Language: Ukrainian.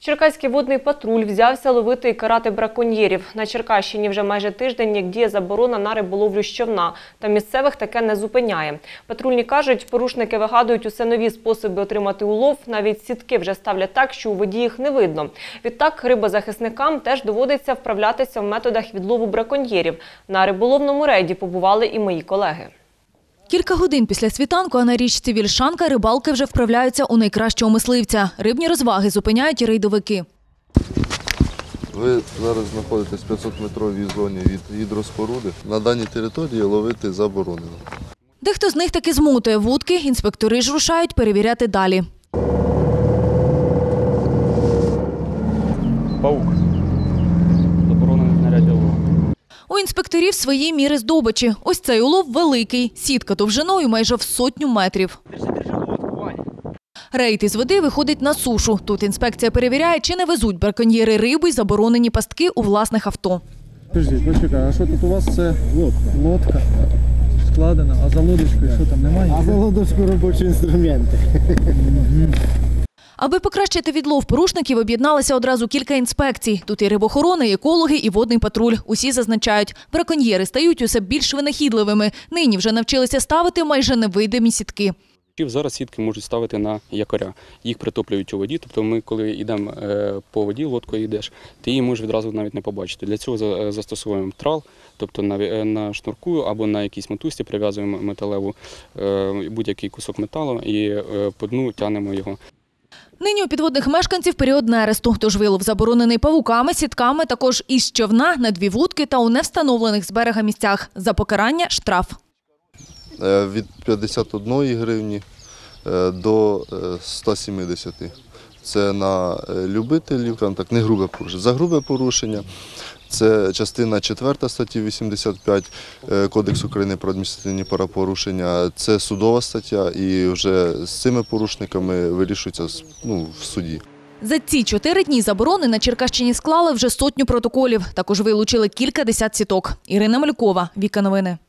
Черкаський водний патруль взявся ловити і карати браконьєрів. На Черкащині вже майже тиждень, як діє заборона на риболовлю з човна. Та місцевих таке не зупиняє. Патрульні кажуть, порушники вигадують усе нові способи отримати улов. Навіть сітки вже ставлять так, що у воді їх не видно. Відтак рибозахисникам теж доводиться вправлятися в методах відлову браконьєрів. На риболовному рейді побували і мої колеги. Кілька годин після світанку, а на річці Вільшанка рибалки вже вправляються у найкращого мисливця. Рибні розваги зупиняють і рейдовики. Ви зараз знаходитесь в 500-метровій зоні від гідроспоруди. На даній території ловити заборонено. Дехто з них таки змотує вудки, інспектори ж рушають перевіряти далі. Паук. Заборонене знаряддя лову. У інспекторів свої міри здобичі. Ось цей улов великий. Сітка довжиною майже в 100 метрів. Рейд із води виходить на сушу. Тут інспекція перевіряє, чи не везуть браконьєри рибу й заборонені пастки у власних авто. Почекай, а що тут у вас? Це лодка складена, а за лодочкою що там, немає? А за лодочкою робочі інструменти. Аби покращити відлов порушників, об'єдналися одразу кілька інспекцій. Тут і рибохорони, і екологи, і водний патруль. Усі зазначають, браконьєри стають усе більш винахідливими. Нині вже навчилися ставити майже невидимі сітки. Зараз сітки можуть ставити на якоря. Їх притоплюють у воді. Тобто ми, коли йдемо по воді, лодкою йдеш, ти її можеш відразу навіть не побачити. Для цього застосовуємо трал, тобто на шнурку або на якійсь мотузці прив'язуємо металеву будь-який кусок металу і по дну тягнемо його. Нині у підводних мешканців період нересту, тож вилов заборонений павуками, сітками, також із човна, на 2 вудки та у невстановлених з берега місцях. За покарання – штраф. Від 51 гривні до 170. Це на любителів, так, не грубе порушення. За грубе порушення це частина 4 статті 85 Кодексу України про адміністративні правопорушення. Це судова стаття і вже з цими порушниками вирішується в суді. За ці 4 дні заборони на Черкащині склали вже 100 протоколів. Також вилучили кількадесят сіток. Ірина Малюкова, Віка Новини.